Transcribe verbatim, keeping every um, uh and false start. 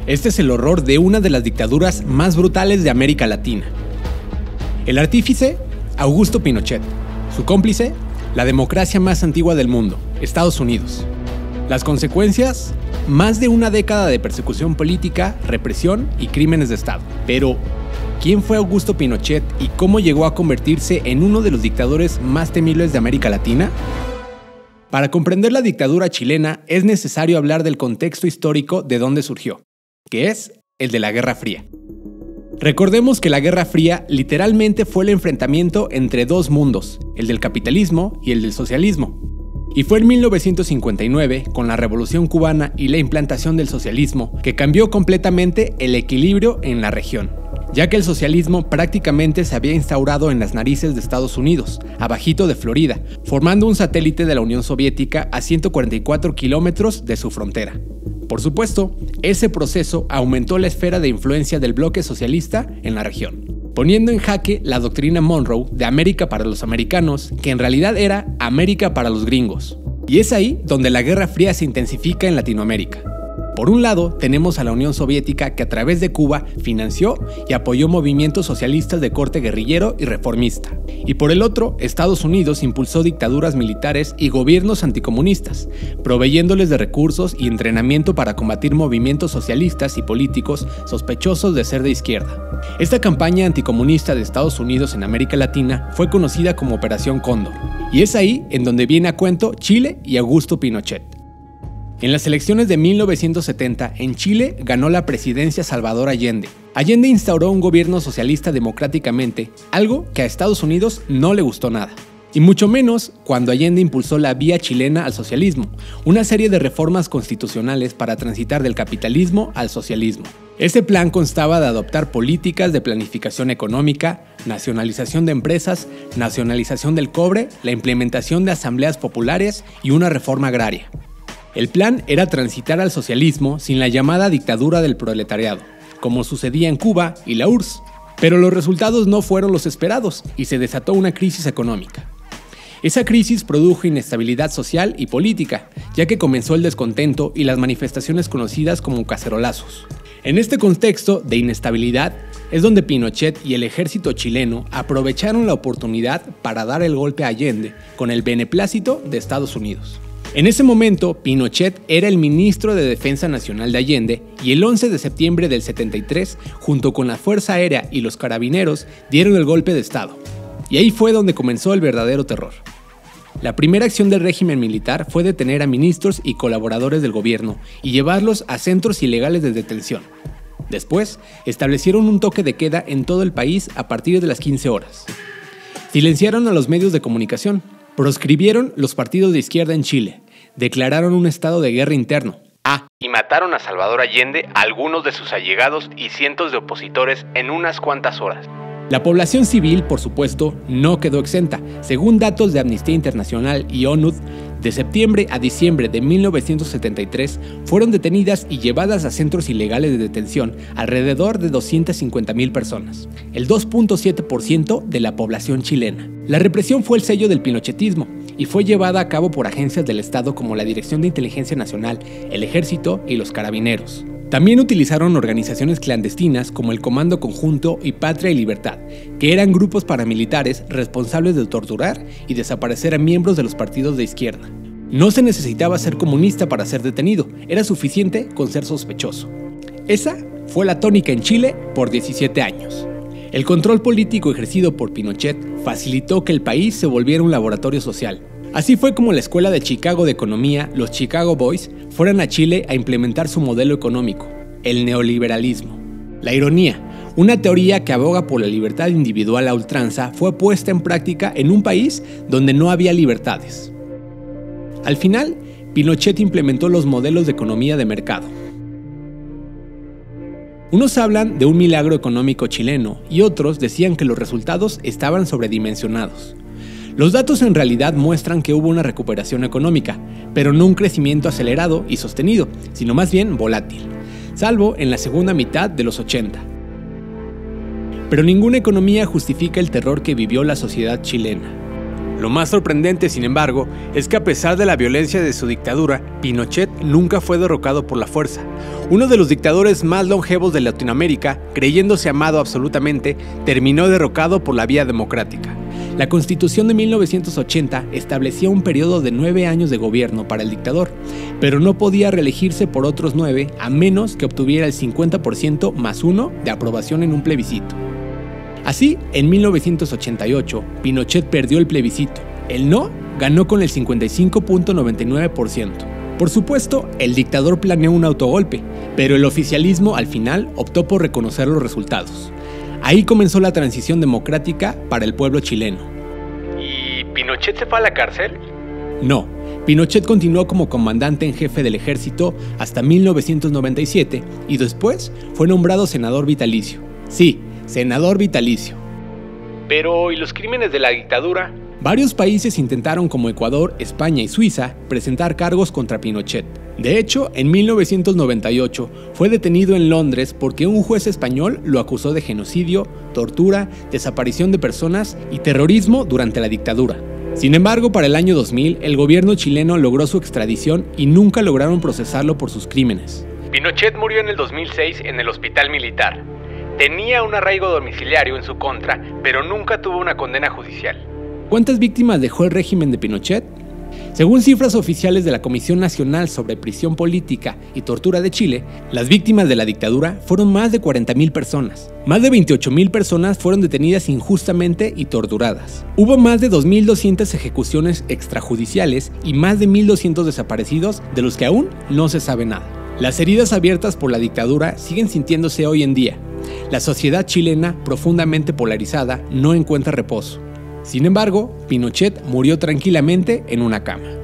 Este es el horror de una de las dictaduras más brutales de América Latina. El artífice, Augusto Pinochet. Su cómplice, la democracia más antigua del mundo, Estados Unidos. Las consecuencias, más de una década de persecución política, represión y crímenes de Estado. Pero, ¿quién fue Augusto Pinochet y cómo llegó a convertirse en uno de los dictadores más temibles de América Latina? Para comprender la dictadura chilena es necesario hablar del contexto histórico de dónde surgió, que es el de la Guerra Fría. Recordemos que la Guerra Fría literalmente fue el enfrentamiento entre dos mundos, el del capitalismo y el del socialismo. Y fue en mil novecientos cincuenta y nueve, con la Revolución Cubana y la implantación del socialismo, que cambió completamente el equilibrio en la región, ya que el socialismo prácticamente se había instaurado en las narices de Estados Unidos, abajito de Florida, formando un satélite de la Unión Soviética a ciento cuarenta y cuatro kilómetros de su frontera. Por supuesto, ese proceso aumentó la esfera de influencia del bloque socialista en la región, poniendo en jaque la doctrina Monroe de América para los americanos, que en realidad era América para los gringos. Y es ahí donde la Guerra Fría se intensifica en Latinoamérica. Por un lado, tenemos a la Unión Soviética que a través de Cuba financió y apoyó movimientos socialistas de corte guerrillero y reformista. Y por el otro, Estados Unidos impulsó dictaduras militares y gobiernos anticomunistas, proveyéndoles de recursos y entrenamiento para combatir movimientos socialistas y políticos sospechosos de ser de izquierda. Esta campaña anticomunista de Estados Unidos en América Latina fue conocida como Operación Cóndor, y es ahí en donde viene a cuento Chile y Augusto Pinochet. En las elecciones de mil novecientos setenta, en Chile ganó la presidencia Salvador Allende. Allende instauró un gobierno socialista democráticamente, algo que a Estados Unidos no le gustó nada. Y mucho menos cuando Allende impulsó la vía chilena al socialismo, una serie de reformas constitucionales para transitar del capitalismo al socialismo. Ese plan constaba de adoptar políticas de planificación económica, nacionalización de empresas, nacionalización del cobre, la implementación de asambleas populares y una reforma agraria. El plan era transitar al socialismo sin la llamada dictadura del proletariado, como sucedía en Cuba y la U R S S, pero los resultados no fueron los esperados y se desató una crisis económica. Esa crisis produjo inestabilidad social y política, ya que comenzó el descontento y las manifestaciones conocidas como cacerolazos. En este contexto de inestabilidad es donde Pinochet y el ejército chileno aprovecharon la oportunidad para dar el golpe a Allende con el beneplácito de Estados Unidos. En ese momento, Pinochet era el ministro de Defensa Nacional de Allende y el once de septiembre del setenta y tres, junto con la Fuerza Aérea y los carabineros, dieron el golpe de Estado. Y ahí fue donde comenzó el verdadero terror. La primera acción del régimen militar fue detener a ministros y colaboradores del gobierno y llevarlos a centros ilegales de detención. Después, establecieron un toque de queda en todo el país a partir de las quince horas. Silenciaron a los medios de comunicación. Proscribieron los partidos de izquierda en Chile, declararon un estado de guerra interno. Ah, y mataron a Salvador Allende, a algunos de sus allegados y cientos de opositores en unas cuantas horas. La población civil, por supuesto, no quedó exenta. Según datos de Amnistía Internacional y ONU, de septiembre a diciembre de mil novecientos setenta y tres fueron detenidas y llevadas a centros ilegales de detención alrededor de doscientas cincuenta mil personas, el dos punto siete por ciento de la población chilena. La represión fue el sello del pinochetismo y fue llevada a cabo por agencias del Estado como la Dirección de Inteligencia Nacional, el Ejército y los Carabineros. También utilizaron organizaciones clandestinas como el Comando Conjunto y Patria y Libertad, que eran grupos paramilitares responsables de torturar y desaparecer a miembros de los partidos de izquierda. No se necesitaba ser comunista para ser detenido, era suficiente con ser sospechoso. Esa fue la tónica en Chile por diecisiete años. El control político ejercido por Pinochet facilitó que el país se volviera un laboratorio social. Así fue como la Escuela de Chicago de Economía, los Chicago Boys, fueron a Chile a implementar su modelo económico, el neoliberalismo. La ironía, una teoría que aboga por la libertad individual a ultranza, fue puesta en práctica en un país donde no había libertades. Al final, Pinochet implementó los modelos de economía de mercado. Unos hablan de un milagro económico chileno y otros decían que los resultados estaban sobredimensionados. Los datos en realidad muestran que hubo una recuperación económica, pero no un crecimiento acelerado y sostenido, sino más bien volátil, salvo en la segunda mitad de los ochenta. Pero ninguna economía justifica el terror que vivió la sociedad chilena. Lo más sorprendente, sin embargo, es que a pesar de la violencia de su dictadura, Pinochet nunca fue derrocado por la fuerza. Uno de los dictadores más longevos de Latinoamérica, creyéndose amado absolutamente, terminó derrocado por la vía democrática. La Constitución de mil novecientos ochenta establecía un periodo de nueve años de gobierno para el dictador, pero no podía reelegirse por otros nueve a menos que obtuviera el cincuenta por ciento más uno de aprobación en un plebiscito. Así, en mil novecientos ochenta y ocho, Pinochet perdió el plebiscito. El no ganó con el cincuenta y cinco punto noventa y nueve por ciento. Por supuesto, el dictador planeó un autogolpe, pero el oficialismo al final optó por reconocer los resultados. Ahí comenzó la transición democrática para el pueblo chileno. ¿Y Pinochet se fue a la cárcel? No, Pinochet continuó como comandante en jefe del ejército hasta mil novecientos noventa y siete y después fue nombrado senador vitalicio. Sí, senador vitalicio. Pero, ¿y los crímenes de la dictadura? Varios países intentaron, como Ecuador, España y Suiza, presentar cargos contra Pinochet. De hecho, en mil novecientos noventa y ocho fue detenido en Londres porque un juez español lo acusó de genocidio, tortura, desaparición de personas y terrorismo durante la dictadura. Sin embargo, para el año dos mil, el gobierno chileno logró su extradición y nunca lograron procesarlo por sus crímenes. Pinochet murió en el dos mil seis en el hospital militar. Tenía un arraigo domiciliario en su contra, pero nunca tuvo una condena judicial. ¿Cuántas víctimas dejó el régimen de Pinochet? Según cifras oficiales de la Comisión Nacional sobre Prisión Política y Tortura de Chile, las víctimas de la dictadura fueron más de cuarenta mil personas. Más de veintiocho mil personas fueron detenidas injustamente y torturadas. Hubo más de dos mil doscientas ejecuciones extrajudiciales y más de mil doscientos desaparecidos, de los que aún no se sabe nada. Las heridas abiertas por la dictadura siguen sintiéndose hoy en día. La sociedad chilena, profundamente polarizada, no encuentra reposo. Sin embargo, Pinochet murió tranquilamente en una cama.